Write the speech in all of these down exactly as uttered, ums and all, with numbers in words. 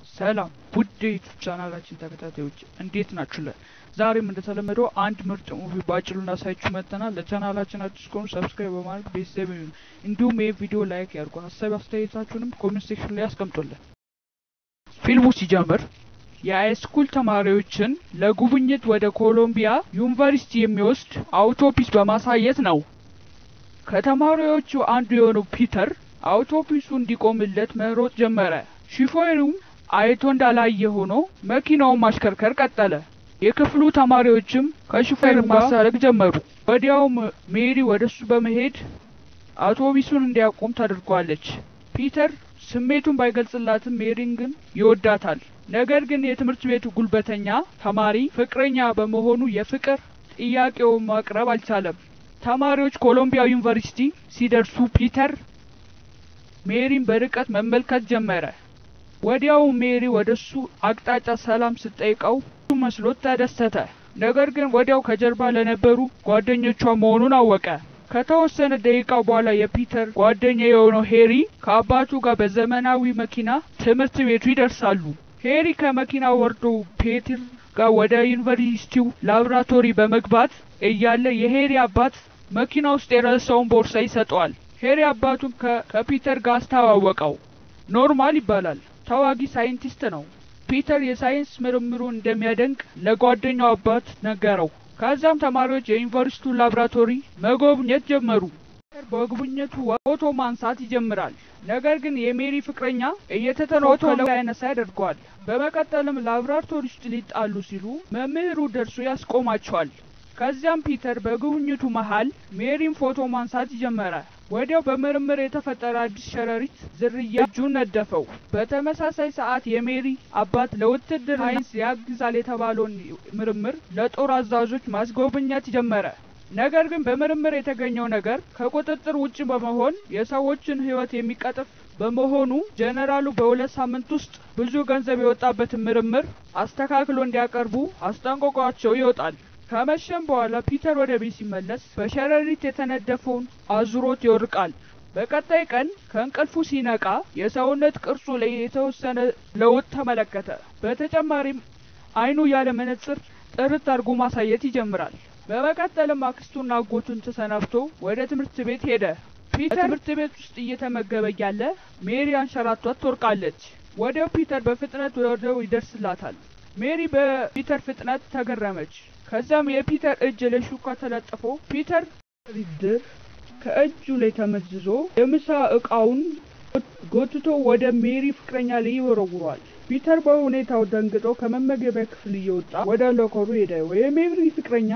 ሰላም ውድ የዩቲዩብ ቻናላችን ተከታታዮች እንዴት ናችሁለ? ዛሬም እንደተለመደው አንድ ምርጥ ሙቪ በአጭሩ እናሳያችሁ መጥተናል። ለቻናላችን አዲስ ከሆኑ ሰብስክራይብ በማድረግ ቤተሰብ ይሁኑ። እንዲሁም ይሄ ቪዲዮ ላይክ ያድርጉ። ሐሳብ አስተያየታችሁንም ኮሜንት ሴክሽን ላይ አስቀምጡልን። ፊልሙ ሲጀምር የሃይስኩል ተማሪዎችን ለጉብኝት ወደ ኮሎምቢያ ዩኒቨርሲቲ የሚወስድ አውቶቡስ በማሳየት ነው። ከተማሪዎቹ አንዱ የሆነው ፒተር አውቶቡሱ እንዲቆምለት መሮጥ ጀመረ። ሹፌሩም አይቶ እንዳላየ ሆኖ መኪናውን ማሽከርከር ቀጠለ። የክፍሉ ተማሪዎችም ከሹፌሩ ማሳረግ ጀመሩ። ወዲያውም ሜሪ ወደሱ በመሄድ አውቶቡሱን እንዲያቆም ታደርጓለች። ፒተር ስሜቱን ባይገልጽላትም ሜሪን ግን ይወዳታል። ነገር ግን የትምህርት ቤቱ ጉልበተኛ ተማሪ ፍቅረኛ በመሆኑ የፍቅር ጥያቄውን ማቅረብ አልቻለም። ተማሪዎች ኮሎምቢያ ዩኒቨርሲቲ ሲደርሱ ፒተር ሜሪን በርቀት መመልከት ጀመረ። ወዲያው ሜሪ ወደሱ አቅጣጫ ሰላም ስትጠይቀው መስሎት ተደሰተ። ነገር ግን ወዲያው ከጀርባ ለነበሩ ጓደኞቿ መሆኑን አወቀ። ከተወሰነ ደቂቃ በኋላ የፒተር ጓደኛ የሆነው ሄሪ ከአባቱ ጋር በዘመናዊ መኪና ትምህርት ቤቱ ይደርሳሉ። ሄሪ ከመኪናው ወርዶ ፒተር ጋር ወደ ዩኒቨርሲቲው ላብራቶሪ በመግባት እያለ የሄሪ አባት መኪና ውስጥ የረሳውን ቦርሳ ይሰጠዋል። ሄሪ አባቱን ከፒተር ጋር አስተዋወቀው። ኖርማል ይባላል። ታዋቂ ሳይንቲስት ነው። ፒተር የሳይንስ ምርምሩን እንደሚያደንቅ ለጓደኛው አባት ነገረው። ከዛም ተማሪዎች የዩኒቨርሲቲው ላብራቶሪ መጎብኘት ጀመሩ። በጉብኝቱ ፎቶ ማንሳት ይጀምራል። ነገር ግን የሜሪ ፍቅረኛ እየተተናኮለው ያነሳ ያደርገዋል። በመቀጠልም ላብራቶሪ ውስጥ ሊጣሉ ሲሉ መምህሩ ደርሶ ያስቆማቸዋል። ከዚያም ፒተር በጉብኝቱ መሃል ሜሪን ፎቶ ማንሳት ጀመረ። ወዲያው በምርምር የተፈጠረ አዲስ ሸረሪት ዝርያ እጁን ነደፈው። በተመሳሳይ ሰዓት የሜሪ አባት ለውትድርና ሳይንስ ያግዛል የተባለውን ምርምር ለጦር አዛዦች ማስጎብኘት ጀመረ። ነገር ግን በምርምር የተገኘው ነገር ከቁጥጥር ውጭ በመሆን የሰዎችን ሕይወት የሚቀጥፍ በመሆኑ ጀነራሉ በሁለት ሳምንት ውስጥ ብዙ ገንዘብ የወጣበትን ምርምር አስተካክሎ እንዲያቀርቡ አስጠንቅቋቸው ይወጣል። ከመሸም በኋላ ፒተር ወደ ቤት ሲመለስ በሸረሪት የተነደፈውን አዙሮት ይወርቃል። በቀጣይ ቀን ከእንቅልፉ ሲነቃ የሰውነት ቅርጹ ላይ የተወሰነ ለውጥ ተመለከተ። በተጨማሪም አይኑ ያለ መነጽር ጥርት አድርጎ ማሳየት ይጀምራል። በመቀጠልም አክስቱና አጎቱን ተሰናብቶ ወደ ትምህርት ቤት ሄደ። ፒተር ትምህርት ቤት ውስጥ እየተመገበ ያለ ሜሪ አንሸራቷት ትወርቃለች። ወዲያው ፒተር በፍጥነት ወደው ይደርስላታል። ሜሪ በፒተር ፍጥነት ተገረመች። ከዛም የፒተር እጅ ላይ ሹካ ተለጥፎ ፒተር ሪድር ከእጁ ላይ ተመዝዞ የምሳ እቃውን ጎትቶ ወደ ሜሪ ፍቅረኛ ላይ ይወረውራል። ፒተር በሁኔታው ደንግጦ ከመመገቢያ ክፍል እየወጣ ወደ ሎከሩ ሄደ። የሜሪ ፍቅረኛ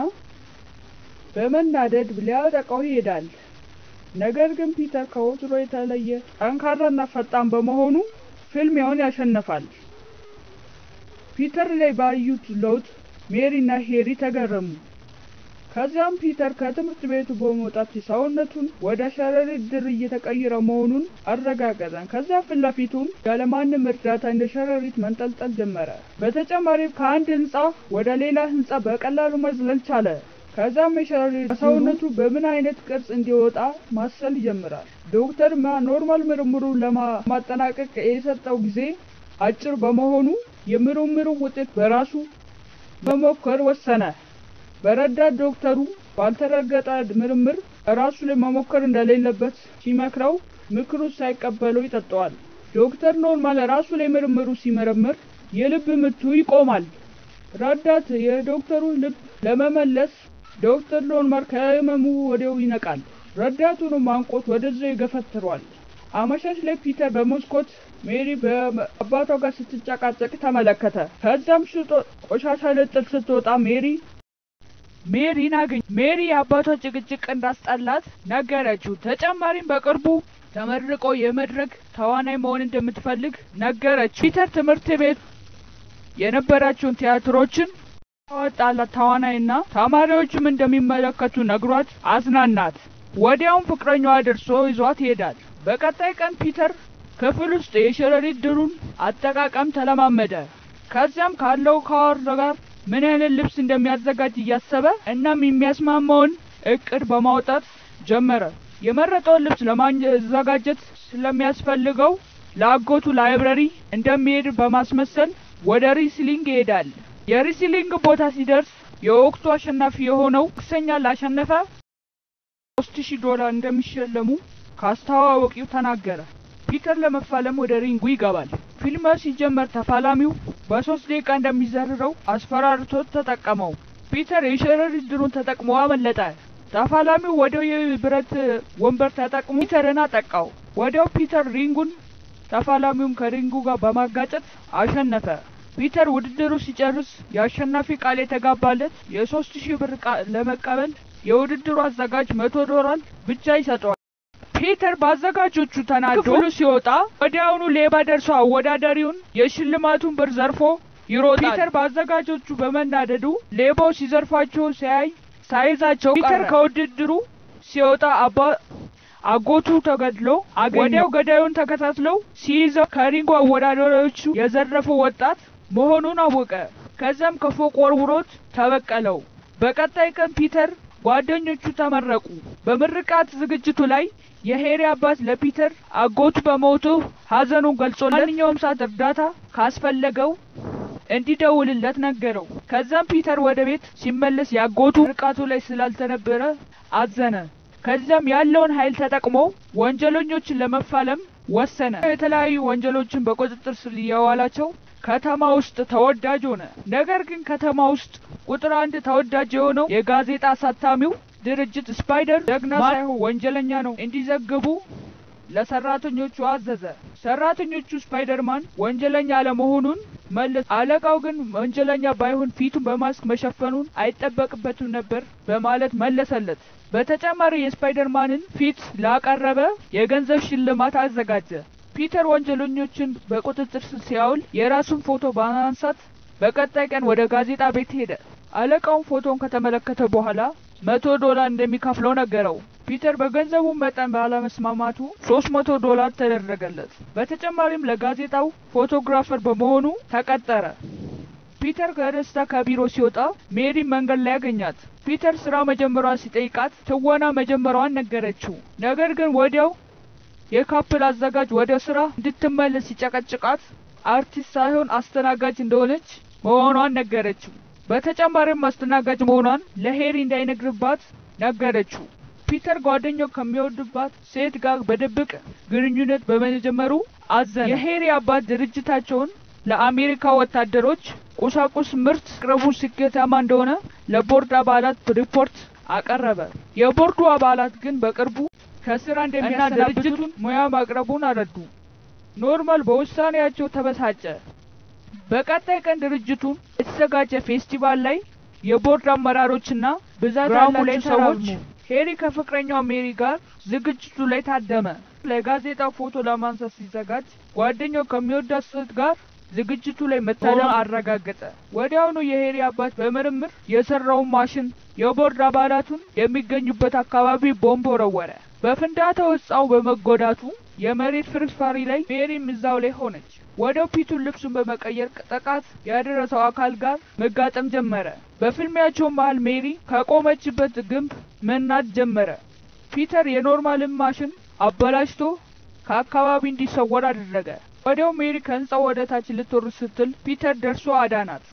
በመናደድ ሊያጠቃው ይሄዳል። ነገር ግን ፒተር ከወትሮ የተለየ ጠንካራና ፈጣን በመሆኑ ፍልሚያውን ያሸንፋል። ፒተር ላይ ባዩት ለውጥ ሜሪና ሄሪ ተገረሙ። ከዚያም ፒተር ከትምህርት ቤቱ በመውጣት ሰውነቱን ወደ ሸረሪት ድር እየተቀየረ መሆኑን አረጋገጠ። ከዚያ ፍላፊቱን ያለማንም እርዳታ እንደ ሸረሪት መንጠልጠል ጀመረ። በተጨማሪም ከአንድ ህንጻ ወደ ሌላ ህንጻ በቀላሉ መዝለል ቻለ። ከዛም የሸረሪት ሰውነቱ በምን አይነት ቅርጽ እንዲወጣ ማሰል ይጀምራል። ዶክተር ኖርማል ምርምሩን ለማጠናቀቅ የሰጠው ጊዜ አጭር በመሆኑ የምርምሩ ውጤት በራሱ መሞከር ወሰነ። በረዳት ዶክተሩ ባልተረጋገጠ ምርምር ራሱ ላይ መሞከር እንደሌለበት ሲመክረው ምክሩ ሳይቀበለው ይጠጣዋል። ዶክተር ኖርማል ራሱ ላይ ምርምሩ ሲመረምር የልብ ምቱ ይቆማል። ረዳት የዶክተሩ ልብ ለመመለስ ዶክተር ኖርማል ከህመሙ ወዲያው ይነቃል። ረዳቱን ማንቆት ወደዛው ይገፈትረዋል። አመሻሽ ላይ ፒተር በመስኮት ሜሪ በአባቷ ጋር ስትጨቃጨቅ ተመለከተ። ከዛም ሽቶ ቆሻሻ ልጥል ስትወጣ ሜሪ ሜሪን አገኘ። ሜሪ የአባቷ ጭቅጭቅ እንዳስጠላት ነገረችው። ተጨማሪም በቅርቡ ተመርቆ የመድረክ ተዋናይ መሆን እንደምትፈልግ ነገረችው። ፒተር ትምህርት ቤት የነበራቸውን ቲያትሮችን ታወጣላት ተዋናይና ተማሪዎችም እንደሚመለከቱ ነግሯት አዝናናት። ወዲያውም ፍቅረኛዋ ደርሶ ይዟት ይሄዳል። በቀጣይ ቀን ፒተር ክፍል ውስጥ የሸረሪት ድሩን አጠቃቀም ተለማመደ። ከዚያም ካለው ካወር ጋር ምን አይነት ልብስ እንደሚያዘጋጅ እያሰበ እናም የሚያስማማውን እቅድ በማውጣት ጀመረ። የመረጠውን ልብስ ለማዘጋጀት ስለሚያስፈልገው ለአጎቱ ላይብረሪ እንደሚሄድ በማስመሰል ወደ ሪስሊንግ ይሄዳል። የሪስሊንግ ቦታ ሲደርስ የወቅቱ አሸናፊ የሆነው ክሰኛ ላሸነፈ ሶስት ሺህ ዶላር እንደሚሸለሙ ካስተዋወቂው ተናገረ። ፒተር ለመፋለም ወደ ሪንጉ ይገባል። ፊልሙ ሲጀመር ተፋላሚው በሶስት ደቂቃ እንደሚዘርረው አስፈራርቶ ተጠቀመው። ፒተር የሸረሪት ድሩን ተጠቅሞ አመለጠ። ተፋላሚው ወዲያው የብረት ወንበር ተጠቅሞ ፒተርን አጠቃው። ወዲያው ፒተር ሪንጉን ተፋላሚውን ከሪንጉ ጋር በማጋጨት አሸነፈ። ፒተር ውድድሩ ሲጨርስ የአሸናፊ ቃል የተጋባለት የሶስት ሺህ ብር ለመቀበል የውድድሩ አዘጋጅ መቶ ዶላር ብቻ ይሰጠዋል። ፒተር ባዘጋጆቹ ተናዶ ክፍሉ ሲወጣ ወዲያውኑ ሌባ ደርሶ አወዳዳሪውን የሽልማቱን ብር ዘርፎ ይሮጣል። ፒተር ባዘጋጆቹ በመናደዱ ሌባው ሲዘርፋቸው ሲያይ ሳይዛቸው ፒተር ከውድድሩ ሲወጣ አባ አጎቱ ተገድሎ ወዲያው ገዳዩን ተከታትለው ሲይዘው ከሪንጉ አወዳዳሪዎቹ የዘረፈው ወጣት መሆኑን አወቀ። ከዛም ከፎቅ ወርውሮት ተበቀለው። በቀጣይ ቀን ፒተር ጓደኞቹ ተመረቁ። በምርቃት ዝግጅቱ ላይ የሄሪ አባት ለፒተር አጎቱ በሞቱ ሀዘኑን ገልጾለት ማንኛውም ሰዓት እርዳታ ካስፈለገው እንዲደውልለት ነገረው። ከዛም ፒተር ወደ ቤት ሲመለስ ያጎቱ ምርቃቱ ላይ ስላልተነበረ አዘነ። ከዛም ያለውን ኃይል ተጠቅሞ ወንጀለኞችን ለመፋለም ወሰነ። የተለያዩ ወንጀሎችን በቁጥጥር ስር ያዋላቸው ከተማ ውስጥ ተወዳጅ ሆነ። ነገር ግን ከተማ ውስጥ ቁጥር አንድ ተወዳጅ የሆነው የጋዜጣ አሳታሚው ድርጅት ስፓይደር ጀግና ሳይሆን ወንጀለኛ ነው እንዲዘግቡ ለሰራተኞቹ አዘዘ። ሰራተኞቹ ስፓይደርማን ወንጀለኛ ለመሆኑን መለስ። አለቃው ግን ወንጀለኛ ባይሆን ፊቱን በማስክ መሸፈኑን አይጠበቅበትም ነበር በማለት መለሰለት። በተጨማሪ የስፓይደርማንን ፊት ላቀረበ የገንዘብ ሽልማት አዘጋጀ። ፒተር ወንጀለኞችን በቁጥጥር ስር ሲያውል የራሱን ፎቶ በማንሳት በቀጣይ ቀን ወደ ጋዜጣ ቤት ሄደ። አለቃው ፎቶን ከተመለከተ በኋላ መቶ ዶላር እንደሚከፍለው ነገረው። ፒተር በገንዘቡ መጠን ባለመስማማቱ ሶስት መቶ ዶላር ተደረገለት። በተጨማሪም ለጋዜጣው ፎቶግራፈር በመሆኑ ተቀጠረ። ፒተር ከደስታ ከቢሮ ሲወጣ ሜሪ መንገድ ላይ ያገኛት። ፒተር ስራ መጀመሯን ሲጠይቃት ትወና መጀመሯን ነገረችው። ነገር ግን ወዲያው የካፕል አዘጋጅ ወደ ስራ እንድትመለስ ሲጨቀጭቃት አርቲስት ሳይሆን አስተናጋጅ እንደሆነች መሆኗን ነገረችው። በተጨማሪም አስተናጋጅ መሆኗን ለሄሪ እንዳይነግርባት ነገረችው። ፒተር ጓደኛው ከሚወድባት ሴት ጋር በድብቅ ግንኙነት በመጀመሩ አዘነ። የሄሪ አባት ድርጅታቸውን ለአሜሪካ ወታደሮች ቁሳቁስ ምርት ቅርቡ ስኬታማ እንደሆነ ለቦርድ አባላት ሪፖርት አቀረበ። የቦርዱ አባላት ግን በቅርቡ ከስራ እንደሚያሰናብቱን ሙያ ማቅረቡን አረዱ። ኖርማል በውሳኔያቸው ተበሳጨ። በቀጣይ ቀን ድርጅቱ የተዘጋጀ ፌስቲቫል ላይ የቦርድ አመራሮችና ብዛት ያላቸው ሰዎች ሄሪ ከፍቅረኛው ሜሪ ጋር ዝግጅቱ ላይ ታደመ። ለጋዜጣው ፎቶ ለማንሳት ሲዘጋጅ ጓደኛው ከሚወዳት ሴት ጋር ዝግጅቱ ላይ መታደም አረጋገጠ። ወዲያውኑ የሄሪ አባት በምርምር የሰራው ማሽን የቦርድ አባላቱን የሚገኙበት አካባቢ ቦምብ ወረወረ። በፍንዳታው ህጻው በመጎዳቱ የመሬት ፍርፋሪ ላይ ሜሪም እዛው ላይ ሆነች። ወዲያው ፒተር ልብሱን በመቀየር ጥቃት ያደረሰው አካል ጋር መጋጠም ጀመረ። በፊልሚያቸው መሃል ሜሪ ከቆመችበት ግንብ መናድ ጀመረ። ፒተር የኖርማልን ማሽን አበላሽቶ ከአካባቢ እንዲሰወር አደረገ። ወዲያው ሜሪ ከህንጻው ወደ ታች ልትወርድ ስትል ፒተር ደርሶ አዳናት።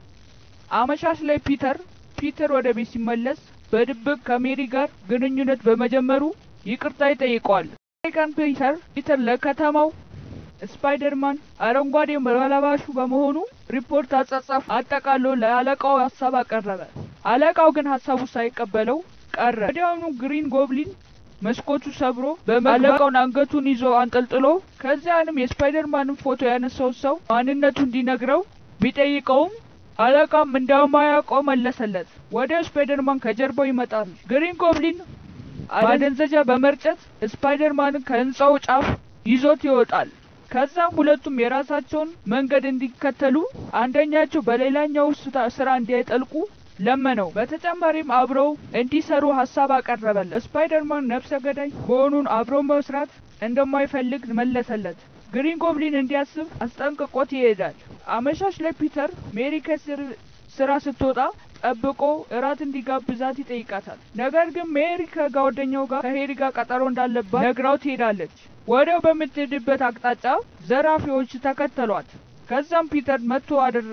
አመሻሽ ላይ ፒተር ፒተር ወደ ቤት ሲመለስ በድብቅ ከሜሪ ጋር ግንኙነት በመጀመሩ ይቅርታ ይጠይቀዋል። ቀን ፒተር ፒተር ለከተማው ስፓይደርማን አረንጓዴ መለባሹ በመሆኑ ሪፖርት አጻጻፍ አጠቃሎ ለአለቃው ሐሳብ አቀረበ። አለቃው ግን ሐሳቡ ሳይቀበለው ቀረ። ወዲያውኑ ግሪን ጎብሊን መስኮቱ ሰብሮ በመለቃውን አንገቱን ይዞ አንጠልጥሎ ከዚያንም የስፓይደርማንን ፎቶ ያነሳው ሰው ማንነቱ እንዲነግረው ቢጠይቀውም አለቃም እንደማያውቀው መለሰለት። ወዲያው ስፓይደርማን ከጀርባው ይመጣል። ግሪን ጎብሊን አደንዘጃ በመርጨት ስፓይደርማንን ከህንጻው ጫፍ ይዞት ይወጣል። ከዛም ሁለቱም የራሳቸውን መንገድ እንዲከተሉ አንደኛቸው በሌላኛው ስራ እንዲያጠልቁ ለመነው። በተጨማሪም አብረው እንዲሰሩ ሐሳብ አቀረበለት። ስፓይደርማን ነፍሰ ገዳይ መሆኑን አብረው መስራት እንደማይፈልግ መለሰለት። ግሪን ጎብሊን እንዲያስብ አስጠንቅቆት ይሄዳል። አመሻሽ ላይ ፒተር ሜሪ ከስራ ስትወጣ ጠብቆ እራት እንዲጋብዛት ይጠይቃታል። ነገር ግን ሜሪ ከጓደኛው ጋር ከሄሪ ጋር ቀጠሮ እንዳለባት ነግራው ትሄዳለች። ወዲያው በምትሄድበት አቅጣጫ ዘራፊዎች ተከተሏት። ከዛም ፒተር መጥቶ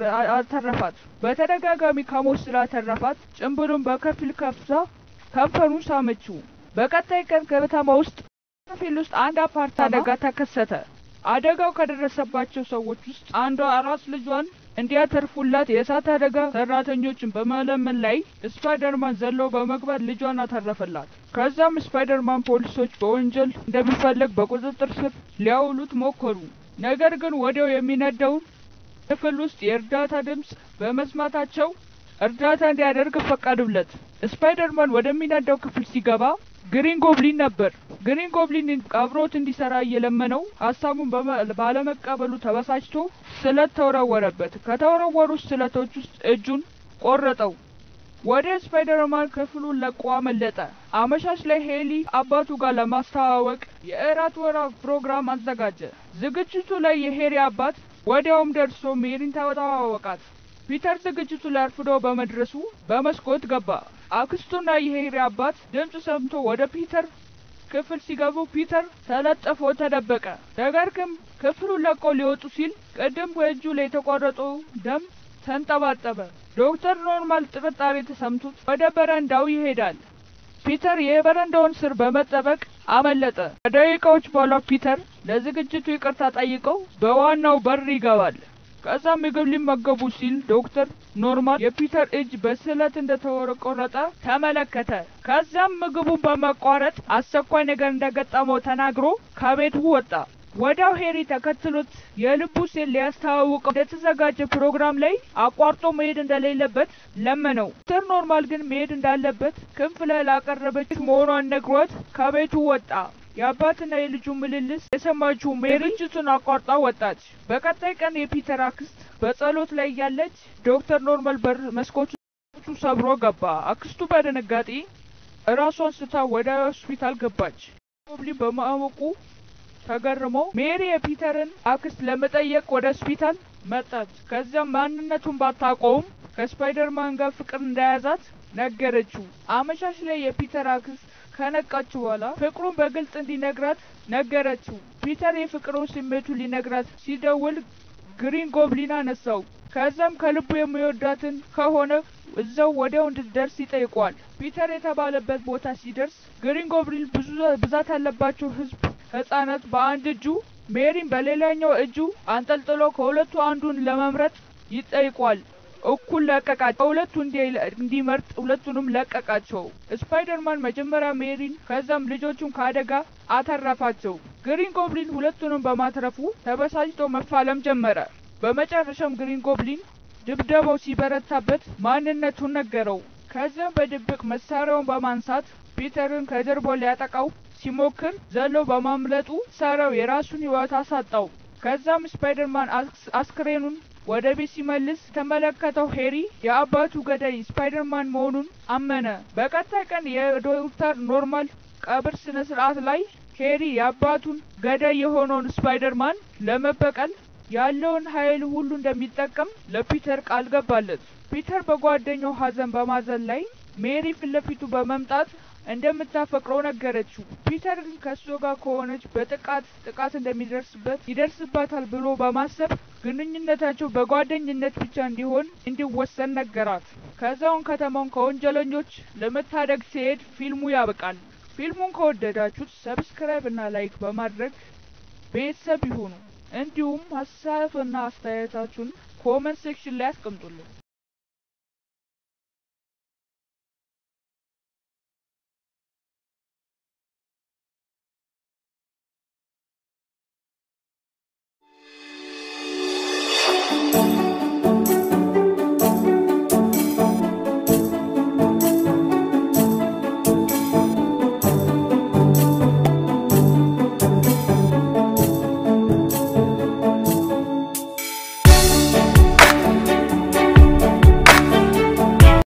አተረፋት። በተደጋጋሚ ከሞት ስላተረፋት ጭንብሉን በከፊል ከፍታ ከንፈሩን ሳመችው። በቀጣይ ቀን ከተማ ውስጥ ፊልም ውስጥ አንድ አፓርት አደጋ ተከሰተ። አደጋው ከደረሰባቸው ሰዎች ውስጥ አንዷ አራስ ልጇን እንዲያተርፉላት የእሳት አደጋ ሰራተኞችን በመለመን ላይ ስፓይደርማን ዘሎ በመግባት ልጇን አተረፈላት። ከዛም ስፓይደርማን ፖሊሶች በወንጀል እንደሚፈልግ በቁጥጥር ስር ሊያውሉት ሞከሩ። ነገር ግን ወዲያው የሚነደው ክፍል ውስጥ የእርዳታ ድምጽ በመስማታቸው እርዳታ እንዲያደርግ ፈቀዱለት። ስፓይደርማን ወደሚነደው ክፍል ሲገባ ግሪን ጎብሊን ነበር። ግሪን ጎብሊን አብሮት እንዲሰራ እየለመነው ሐሳቡን ባለመቀበሉ ተበሳጭቶ ስለት ተወረወረበት። ከተወረወሩ ስለቶች ውስጥ እጁን ቆረጠው። ወደ ስፓይደርማን ክፍሉን ለቆ አመለጠ። አመሻሽ ላይ ሄሊ አባቱ ጋር ለማስተዋወቅ የእራት ወራት ፕሮግራም አዘጋጀ። ዝግጅቱ ላይ የሄሪ አባት ወዲያውም ደርሶ ሜሪን ተዋወቃት። ፒተር ዝግጅቱ ላይ አርፍዶ በመድረሱ በመስኮት ገባ። አክስቱና የሄሪ አባት ድምጽ ሰምቶ ወደ ፒተር ክፍል ሲገቡ ፒተር ተለጥፎ ተደበቀ። ነገር ግን ክፍሉን ለቆ ሊወጡ ሲል ቀደም በእጁ ላይ የተቆረጠው ደም ተንጠባጠበ። ዶክተር ኖርማል ጥርጣሬ ተሰምቶት ወደ በረንዳው ይሄዳል። ፒተር የበረንዳውን ስር በመጠበቅ አመለጠ። ከደቂቃዎች በኋላ ፒተር ለዝግጅቱ ይቅርታ ጠይቀው በዋናው በር ይገባል። ከዛም ምግብ ሊመገቡ ሲል ዶክተር ኖርማል የፒተር እጅ በስለት እንደተቆረጠ ተመለከተ። ከዛም ምግቡን በማቋረጥ አስቸኳይ ነገር እንደገጠመው ተናግሮ ከቤቱ ወጣ። ወዲያው ሄሪ ተከትሎት የልቡ ሴል ሊያስተዋውቀው እንደተዘጋጀ ፕሮግራም ላይ አቋርጦ መሄድ እንደሌለበት ለመነው። ዶክተር ኖርማል ግን መሄድ እንዳለበት ክንፍ ላይ ላቀረበች መሆኗን ነግሯት ከቤቱ ወጣ። የአባትና የልጁ ምልልስ የሰማችው ሜሪ ዝግጅቱን አቋርጣ ወጣች። በቀጣይ ቀን የፒተር አክስት በጸሎት ላይ ያለች ዶክተር ኖርማል በር መስኮቱን ሰብሮ ገባ። አክስቱ በድንጋጤ ራሷን ስታ ወደ ሆስፒታል ገባች። ጎብሊን በማወቁ ተገርሞ ሜሪ የፒተርን አክስት ለመጠየቅ ወደ ሆስፒታል መጣች። ከዚያም ማንነቱን ባታውቀውም ከስፓይደርማን ጋር ፍቅር እንደያዛት ነገረችው። አመሻሽ ላይ የፒተር አክስት ከነቃች በኋላ ፍቅሩን በግልጽ እንዲነግራት ነገረችው። ፒተር የፍቅሩን ስሜቱን ሊነግራት ሲደውል ግሪን ጎብሊን አነሳው። ከዛም ከልቡ የሚወዳትን ከሆነ እዛው ወዲያው እንድትደርስ ይጠይቋል። ፒተር የተባለበት ቦታ ሲደርስ ግሪን ጎብሊን ብዙ ብዛት ያለባቸው ህዝብ ህፃናት በአንድ እጁ ሜሪን በሌላኛው እጁ አንጠልጥሎ ከሁለቱ አንዱን ለመምረጥ ይጠይቋል። እኩል ለቀቃቸው። ሁለቱ እንዲመርጥ ሁለቱንም ለቀቃቸው። ስፓይደርማን መጀመሪያ ሜሪን ከዛም ልጆቹን ካደጋ አተረፋቸው። ግሪን ጎብሊን ሁለቱንም በማትረፉ ተበሳጭቶ መፋለም ጀመረ። በመጨረሻም ግሪን ጎብሊን ድብደባው ሲበረታበት ማንነቱን ነገረው። ከዛም በድብቅ መሳሪያውን በማንሳት ፒተርን ከጀርባው ሊያጠቃው ሲሞክር ዘሎ በማምለጡ ሰራው የራሱን ህይወት አሳጣው። ከዛም ስፓይደርማን አስክሬኑን ወደ ቤት ሲመልስ ተመለከተው ሄሪ የአባቱ ገዳይ ስፓይደርማን መሆኑን አመነ። በቀጣይ ቀን የዶክተር ኖርማል ቀብር ስነ ስርዓት ላይ ሄሪ የአባቱን ገዳይ የሆነውን ስፓይደርማን ለመበቀል ያለውን ኃይል ሁሉ እንደሚጠቀም ለፒተር ቃል ገባለት። ፒተር በጓደኛው ሀዘን በማዘን ላይ ሜሪ ፍለፊቱ በመምጣት እንደምታፈቅረው ነገረችው። ፒተር ግን ከሷ ጋር ከሆነች በጥቃት ጥቃት እንደሚደርስበት ይደርስባታል ብሎ በማሰብ ግንኙነታቸው በጓደኝነት ብቻ እንዲሆን እንዲወሰን ነገራት። ከዛውን ከተማውን ከወንጀለኞች ለመታደግ ሲሄድ ፊልሙ ያበቃል። ፊልሙን ከወደዳችሁት ሰብስክራይብ እና ላይክ በማድረግ ቤተሰብ ይሁኑ። እንዲሁም ሀሳብና አስተያየታችሁን ኮሜንት ሴክሽን ላይ አስቀምጡልን።